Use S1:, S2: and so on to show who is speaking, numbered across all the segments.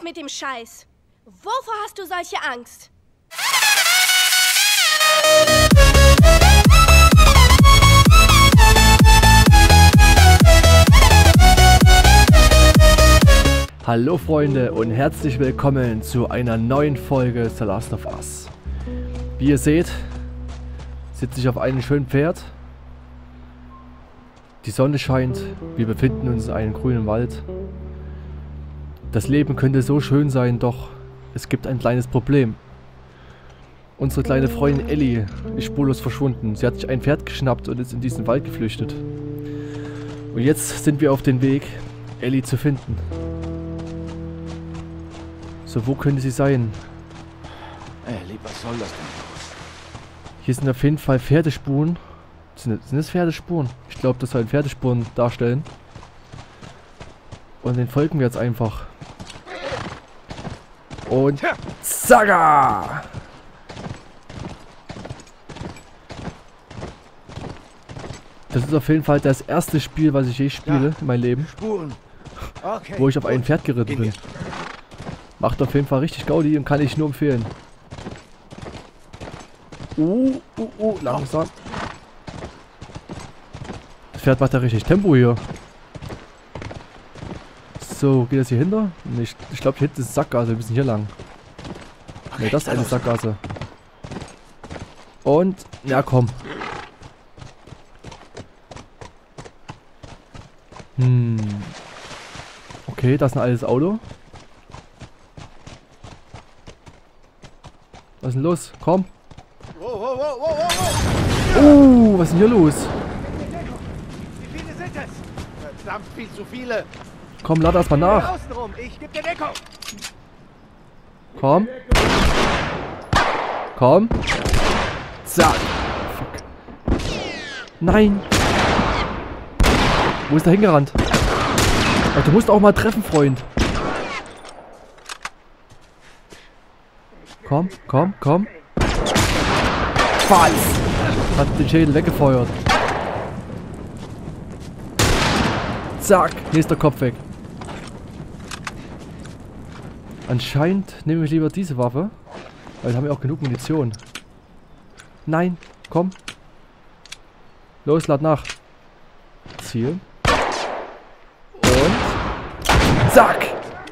S1: mit dem Scheiß. Wovor hast du solche Angst?
S2: Hallo Freunde und herzlich willkommen zu einer neuen Folge The Last of Us. Wie ihr seht, sitze ich auf einem schönen Pferd. Die Sonne scheint, wir befinden uns in einem grünen Wald. Das Leben könnte so schön sein, doch es gibt ein kleines Problem. Unsere kleine Freundin Ellie ist spurlos verschwunden. Sie hat sich ein Pferd geschnappt und ist in diesen Wald geflüchtet. Und jetzt sind wir auf dem Weg, Ellie zu finden. So, wo könnte sie sein?
S3: Ellie, was soll das denn?
S2: Hier sind auf jeden Fall Pferdespuren. Sind das Pferdespuren? Ich glaube, das sollen Pferdespuren darstellen. Und den folgen wir jetzt einfach. Und zaga! Das ist auf jeden Fall das erste Spiel, was ich je spiele in meinem Leben.
S3: Spuren. Okay,
S2: Wo ich auf ein Pferd geritten bin. Macht auf jeden Fall richtig Gaudi und kann ich nur empfehlen. Langsam. Das Pferd macht ja richtig Tempo hier. So, geht das hier hinter? Nee, ich glaube, hier hinten ist Sackgasse. Wir müssen hier lang. Ne, das ist eine Sackgasse. Und, ja komm. Okay, das ist ein altes Auto. Was ist denn los? Komm. Was ist denn hier los?
S3: Wie viele sind es? Verdammt viel zu viele.
S2: Komm, lad erst mal nach.
S3: Außenrum, ich gebe dir Deckung.
S2: Komm. Komm. Zack. Fuck. Nein. Wo ist der hingerannt? Ach, du musst auch mal treffen, Freund. Komm, komm, komm. Was? Hat den Schädel weggefeuert. Zack, nächster Kopf weg. Anscheinend nehme ich lieber diese Waffe, weil wir haben ja auch genug Munition. Nein, komm. Los, lad nach. Ziel. Und zack.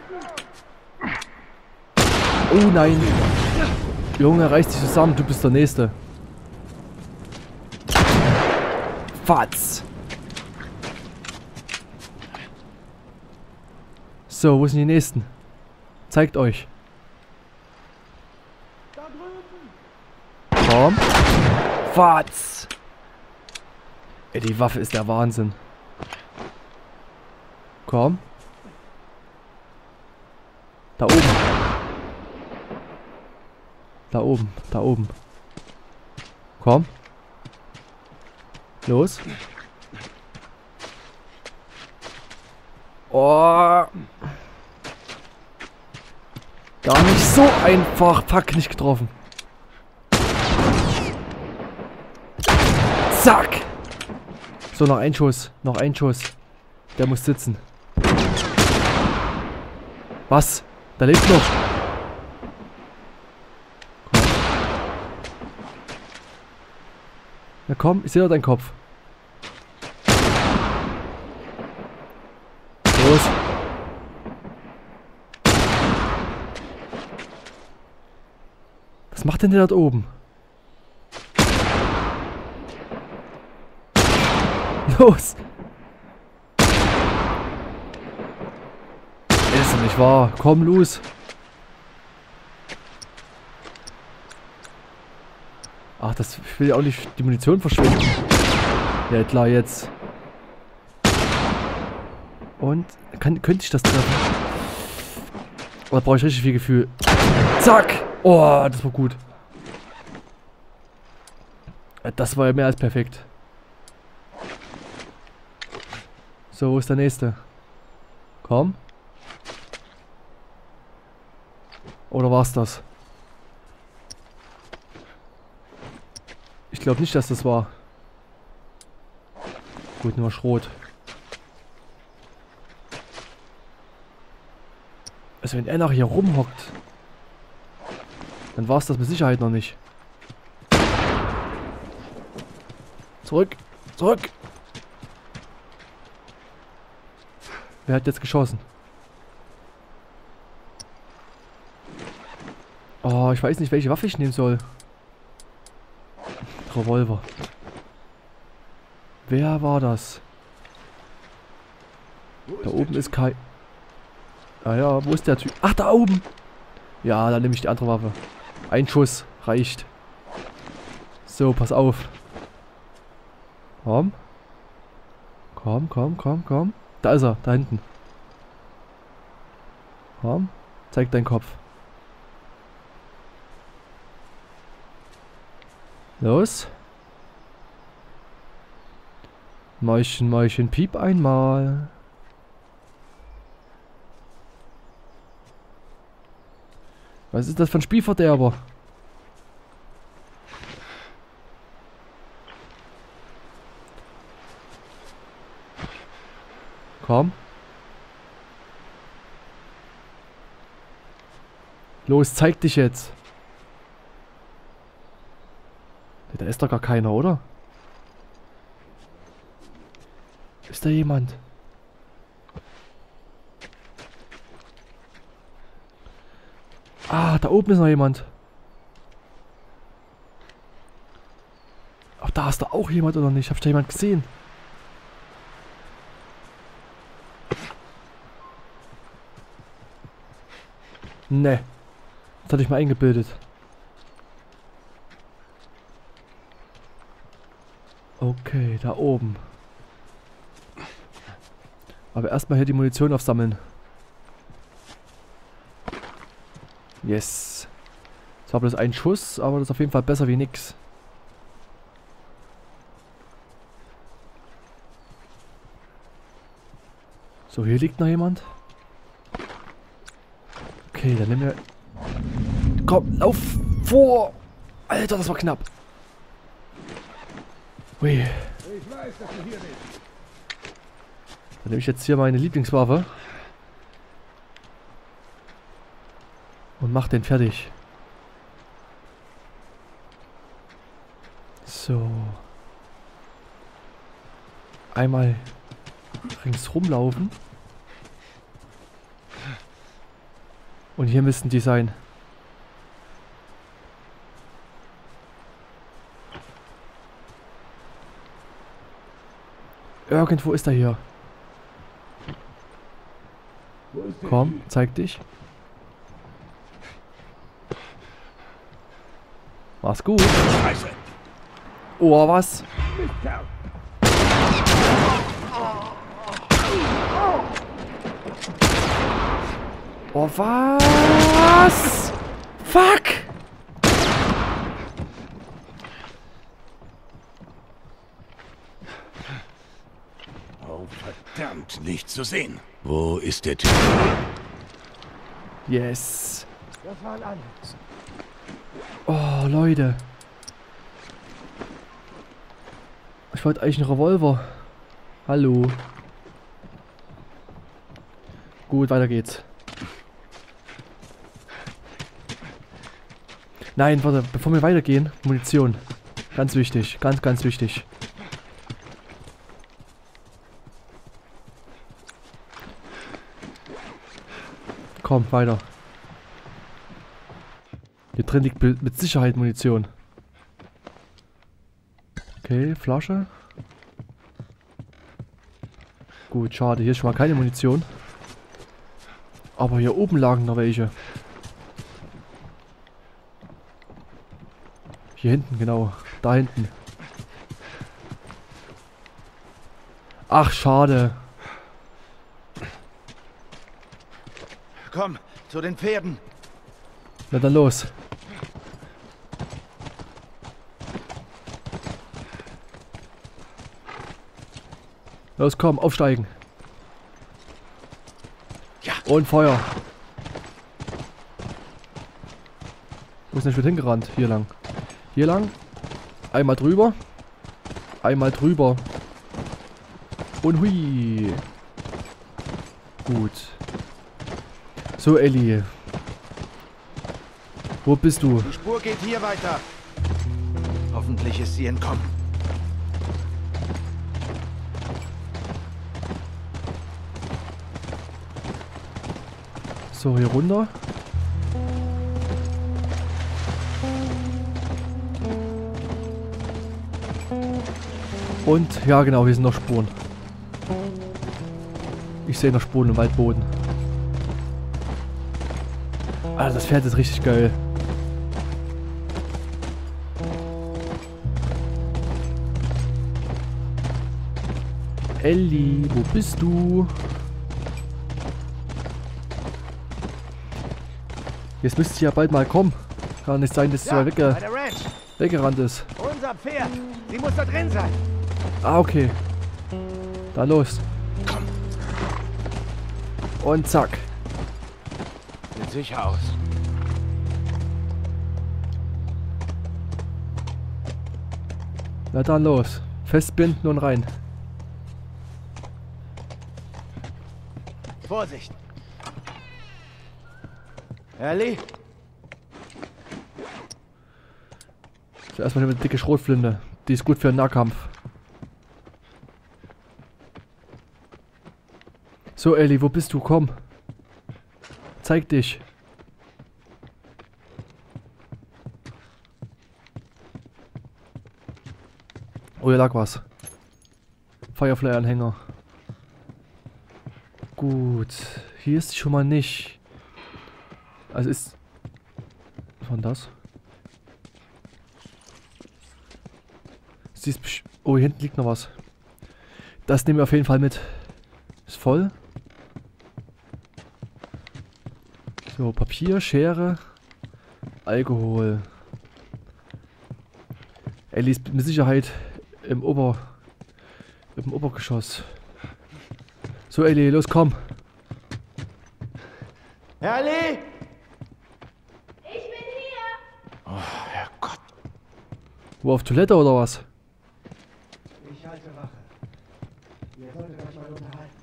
S2: Oh nein. Junge, reiß dich zusammen, du bist der Nächste. Fatz. So, wo sind die Nächsten? Zeigt euch. Komm. Fatz. Ey, die Waffe ist der Wahnsinn. Komm. Da oben. Da oben, da oben. Komm. Los. Oh. Gar nicht so einfach. Fuck, nicht getroffen. Zack. So, noch ein Schuss. Noch ein Schuss. Der muss sitzen. Was? Da lebt noch. Na komm, ich sehe doch deinen Kopf. Los. Was macht denn der dort oben? Los. Ist doch nicht wahr. Komm, los. Ach, das ich will ja auch nicht die Munition verschwinden. Ja, klar, jetzt. Und könnte ich das treffen? Oh, da brauche ich richtig viel Gefühl. Zack! Oh, das war gut. Das war ja mehr als perfekt. So, wo ist der Nächste? Komm. Oder war's das? Ich glaube nicht, dass das war. Gut, nur Schrot. Also wenn er nachher hier rumhockt, dann war es das mit Sicherheit noch nicht. Zurück! Zurück! Wer hat jetzt geschossen? Oh, ich weiß nicht, welche Waffe ich nehmen soll. Revolver. Wer war das? Da oben ist Kai. Ah ja, wo ist der Typ? Ach, da oben! Ja, dann nehme ich die andere Waffe. Ein Schuss reicht. So, pass auf. Komm. Komm, komm, komm, komm. Da ist er, da hinten. Komm, zeig deinen Kopf. Los. Mäuschen, Mäuschen, piep einmal. Was ist das für ein Spielverderber? Komm. Los, zeig dich jetzt. Da ist doch gar keiner, oder? Ist da jemand? Ah, da oben ist noch jemand. Ach, da ist da auch jemand oder nicht? Hab ich da jemand gesehen? Ne. Das hatte ich mal eingebildet. Okay, da oben. Aber erstmal hier die Munition aufsammeln. Yes. Zwar bloß ein Schuss, aber das ist auf jeden Fall besser wie nix. So, hier liegt noch jemand. Okay, dann nehmen wir... Komm, lauf vor! Alter, das war knapp. Ui.
S3: Ich weiß, dass du hier bist.
S2: Dann nehme ich jetzt hier meine Lieblingswaffe. Und mach den fertig. So. Einmal ringsrum laufen. Und hier müssten die sein. Irgendwo ist er hier. Komm, zeig dich. Mach's gut.
S3: Scheiße.
S2: Oh, was?
S3: Mistkerl.
S2: Oh, was? Fuck!
S3: Oh, verdammt, nicht zu sehen. Wo ist der Typ?
S2: Yes.
S3: Das war ein anderes.
S2: Oh, Leute. Ich wollte eigentlich einen Revolver. Hallo. Gut, weiter geht's. Nein, warte, bevor wir weitergehen, Munition. Ganz wichtig, ganz, ganz wichtig. Komm, weiter. Hier drin liegt mit Sicherheit Munition. Okay, Flasche. Gut, schade, hier ist schon mal keine Munition. Aber hier oben lagen noch welche. Hier hinten, genau. Da hinten. Ach, schade.
S3: Komm, zu den Pferden.
S2: Na dann los. Los, komm, aufsteigen.
S3: Ja.
S2: Und Feuer. Wo ist denn schon hingerannt? Hier lang. Hier lang. Einmal drüber. Einmal drüber. Und hui. Gut. So, Ellie. Wo bist du?
S3: Die Spur geht hier weiter. Hoffentlich ist sie entkommen.
S2: So, hier runter. Und, ja genau, hier sind noch Spuren. Ich sehe noch Spuren im Waldboden. Alter, das Pferd ist richtig geil. Ellie, wo bist du? Jetzt müsste sie ja bald mal kommen. Kann nicht sein, dass sie
S3: Ja,
S2: mal
S3: bei der Ranch.
S2: weggerannt ist.
S3: Unser Pferd. Sie muss da drin sein.
S2: Ah, okay. Dann los.
S3: Komm.
S2: Und zack.
S3: Sieht sicher aus.
S2: Na dann los. Festbinden und rein.
S3: Vorsicht. Ellie?
S2: Zuerst mal eine dicke Schrotflinte. Die ist gut für den Nahkampf. So, Ellie, wo bist du? Komm. Zeig dich. Oh, hier lag was. Firefly-Anhänger. Gut. Hier ist sie schon mal nicht. Also ist... Was war denn das? Sie ist... Oh, hier hinten liegt noch was. Das nehmen wir auf jeden Fall mit. Ist voll. So, Papier, Schere, Alkohol. Ellie ist mit Sicherheit im Obergeschoss. So, Ellie, los, komm.
S3: Ellie?
S1: Ich bin hier.
S3: Oh, Herrgott.
S2: Wo, auf Toilette oder was?
S3: Ich halte Wache. Ihr solltet euch mal unterhalten.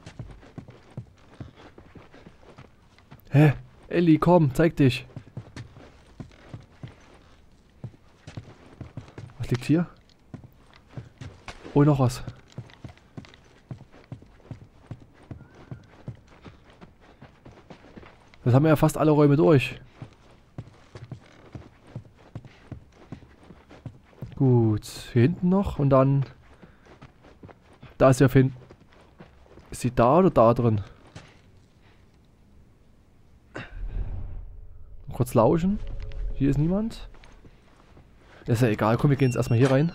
S2: Hä? Ellie, komm, zeig dich. Was liegt hier? Oh, noch was. Das haben wir ja fast alle Räume durch. Gut, hier hinten noch und dann... Da ist ja auf jeden... Ist sie da oder da drin? Kurz lauschen. Hier ist niemand. Ist ja egal, komm, wir gehen jetzt erstmal hier rein.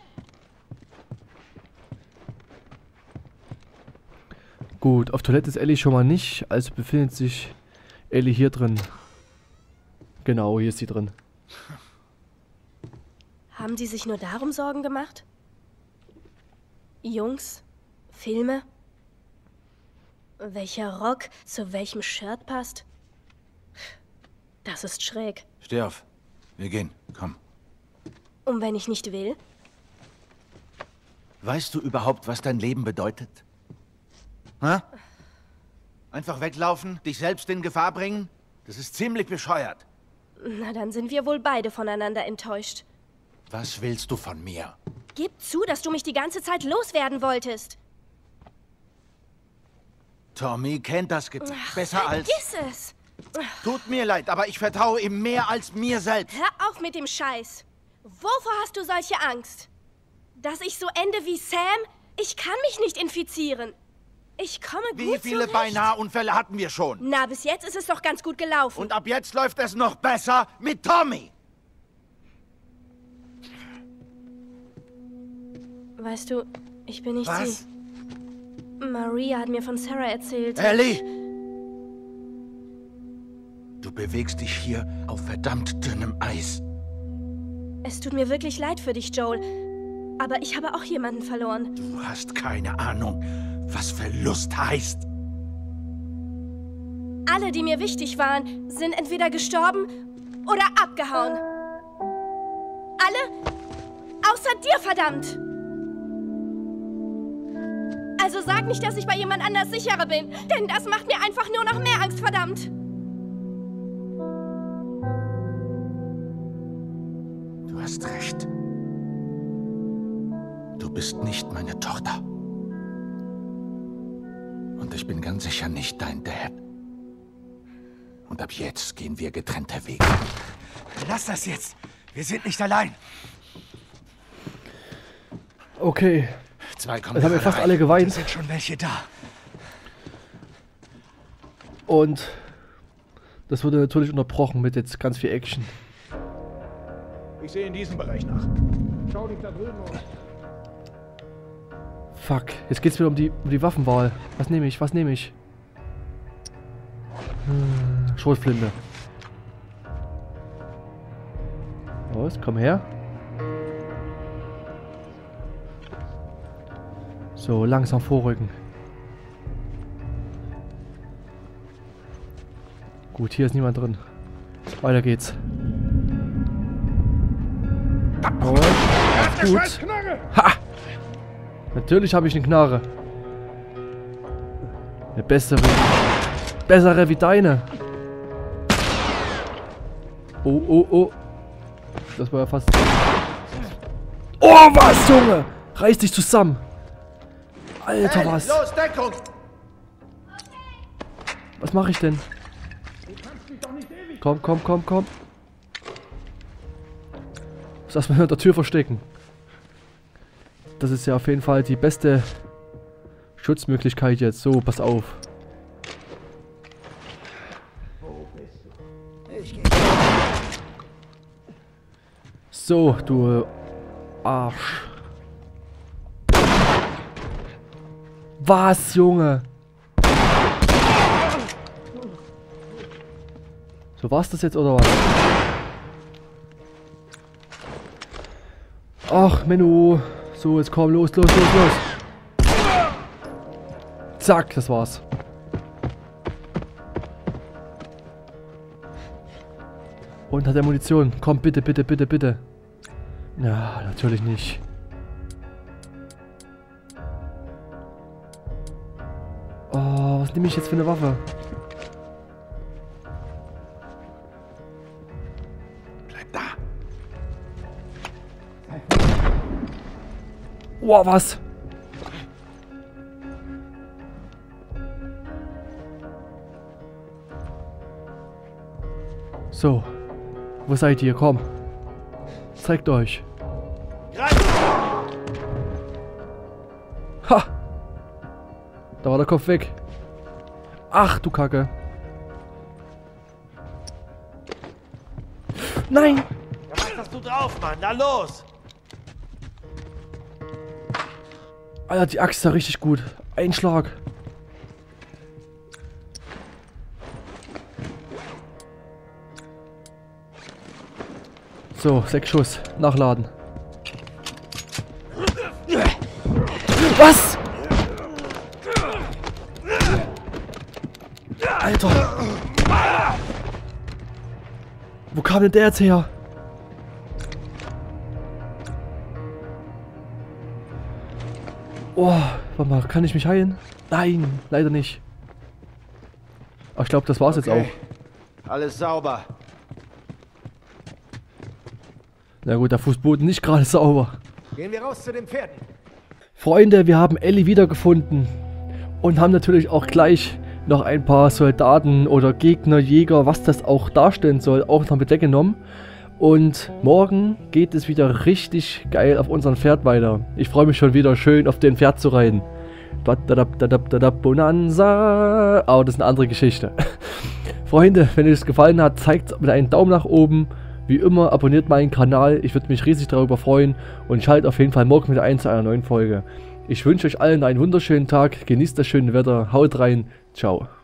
S2: Gut, auf Toilette ist Ellie schon mal nicht, also befindet sich Ellie hier drin. Genau, hier ist sie drin.
S1: Haben die sich nur darum Sorgen gemacht? Jungs? Filme? Welcher Rock zu welchem Shirt passt? Das ist schräg.
S3: Steh auf. Wir gehen. Komm.
S1: Und wenn ich nicht will?
S3: Weißt du überhaupt, was dein Leben bedeutet? Hä? Einfach weglaufen? Dich selbst in Gefahr bringen? Das ist ziemlich bescheuert.
S1: Na, dann sind wir wohl beide voneinander enttäuscht.
S3: Was willst du von mir?
S1: Gib zu, dass du mich die ganze Zeit loswerden wolltest.
S3: Tommy kennt das Gesetz besser als...
S1: Vergiss es!
S3: Tut mir leid, aber ich vertraue ihm mehr als mir selbst.
S1: Hör auf mit dem Scheiß. Wovor hast du solche Angst? Dass ich so ende wie Sam? Ich kann mich nicht infizieren. Ich komme gut
S3: Wie viele
S1: zurecht.
S3: Beinahe-Unfälle hatten wir schon?
S1: Na, bis jetzt ist es doch ganz gut gelaufen.
S3: Und ab jetzt läuft es noch besser mit Tommy.
S1: Weißt du, ich bin nicht
S3: Was?
S1: sie. Maria hat mir von Sarah erzählt.
S3: Ellie! Du bewegst dich hier auf verdammt dünnem Eis.
S1: Es tut mir wirklich leid für dich, Joel. Aber ich habe auch jemanden verloren.
S3: Du hast keine Ahnung, was Verlust heißt.
S1: Alle, die mir wichtig waren, sind entweder gestorben oder abgehauen. Alle? Außer dir, verdammt! Also sag nicht, dass ich bei jemand anders sicherer bin, denn das macht mir einfach nur noch mehr Angst, verdammt!
S3: bist nicht meine Tochter. Und ich bin ganz sicher nicht dein Dad. Und ab jetzt gehen wir getrennte Wege.
S4: Lass das jetzt. Wir sind nicht allein.
S2: Okay.
S3: Zwei kommen
S2: Jetzt haben wir fast
S3: rein.
S2: alle
S4: Es
S2: geweint.
S4: sind schon welche da.
S2: Und das wurde natürlich unterbrochen mit jetzt ganz viel Action.
S5: Ich sehe in diesem Bereich nach. Schau dich da drüben um.
S2: Fuck, jetzt geht's wieder um die Waffenwahl. Was nehme ich? Was nehme ich? Schrotflinte. Los, komm her. So, langsam vorrücken. Gut, hier ist niemand drin. Weiter geht's. Und, gut. Ha! Natürlich habe ich eine Knarre. Eine bessere wie deine. Oh, oh, oh. Das war ja fast... Oh, was, Junge? Reiß dich zusammen. Alter, was?
S3: Los, Deckung!
S2: Was mache ich denn? Komm, komm, komm, komm. Muss erstmal hinter der Tür verstecken. Das ist ja auf jeden Fall die beste Schutzmöglichkeit jetzt. So, pass auf. So, du Arsch. Was, Junge? So, war's das jetzt oder was? Ach, Menno. So, jetzt komm, los, los, los, los. Zack, das war's. Und hat er Munition? Komm, bitte, bitte, bitte, bitte. Ja, natürlich nicht. Oh, was nehme ich jetzt für eine Waffe?
S3: Bleib da.
S2: Oh, was? So. Wo seid ihr? Komm. Zeigt euch. Ha! Da war der Kopf weg. Ach, du Kacke. Nein!
S6: Was hast du drauf, Mann? Na los!
S2: Alter, die Axt ist ja richtig gut. Ein Schlag. So, 6 Schuss. Nachladen. Was? Alter. Wo kam denn der jetzt her? Oh, warte mal, kann ich mich heilen? Nein, leider nicht. Aber ich glaube, das war's jetzt auch.
S3: Alles sauber.
S2: Na gut, der Fußboden nicht gerade sauber.
S4: Gehen wir raus zu den Pferden.
S2: Freunde, wir haben Ellie wiedergefunden. Und haben natürlich auch gleich noch ein paar Soldaten oder Gegner, Jäger, was das auch darstellen soll, auch noch mit weggenommen. Und morgen geht es wieder richtig geil auf unserem Pferd weiter. Ich freue mich schon wieder schön auf den Pferd zu reiten. Bonanza. Aber das ist eine andere Geschichte. Freunde, wenn euch das gefallen hat, zeigt es mit einem Daumen nach oben. Wie immer, abonniert meinen Kanal. Ich würde mich riesig darüber freuen. Und schaltet auf jeden Fall morgen wieder ein zu einer neuen Folge. Ich wünsche euch allen einen wunderschönen Tag. Genießt das schöne Wetter. Haut rein. Ciao.